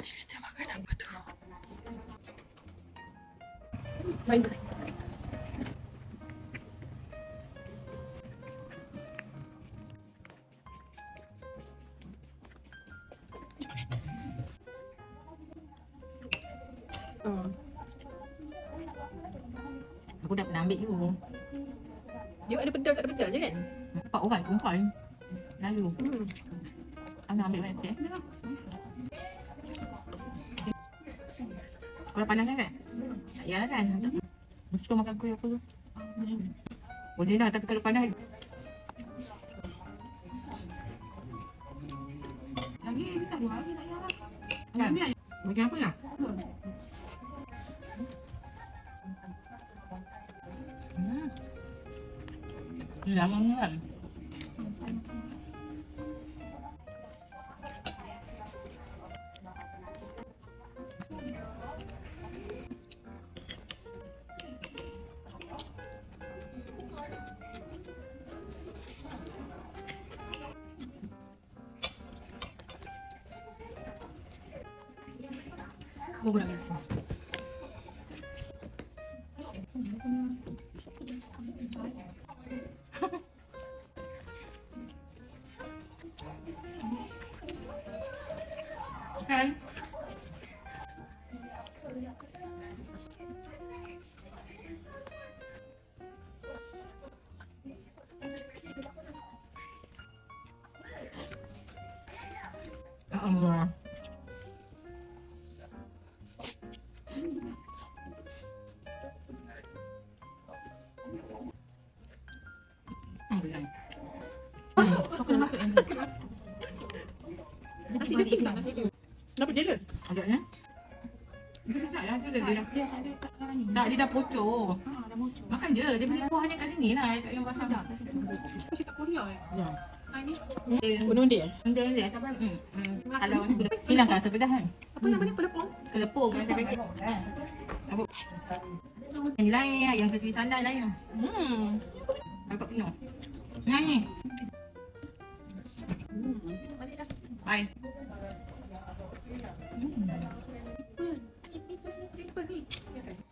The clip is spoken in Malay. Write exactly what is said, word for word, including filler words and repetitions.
Kita makan apa tu? Baik. Hmm. Aku dah pernah ambil dulu. Dia ada pedal tak ada pedal je kan? Empat orang perempuan. Lalu. Hmm. Ana ambil mana teh? Kalau panas kan? Tak payahlah kan? Mesti makan kuih aku tu. Boleh lah tapi kalau panas. Lagi ni tak dua hari tak payahlah. Kan? Makan apa ya? Hmm. Ni lama ni kan? Aku nak rasa. Kan? Ya Allah. Aku nak masuk yang ni. Nasi dia tak nasi dia. Kenapa dia le? Agaknya. Dia sedap lah. Dia dah. Dia ada tak sekarang ni. Tak, dia dah pocor. Ha, dah muncul. Makan je. Dia punya kuah hanya kat sini lah. Kat yang basah. Sedap. Kau cakap Korea eh? Ya. Ha ni. Bunuh dia? Dia dia tak apa. Hmm. hmm. Kalau ni guna hilangkan rasa pedas kan. Apa namanya pelepong? Kelepung kan saya pakai. Apa? Yang lain ya, yang kesini sandal lain. Hmm. Dapat penuh. Nyanyi. Hai. Ni first ni triple ni.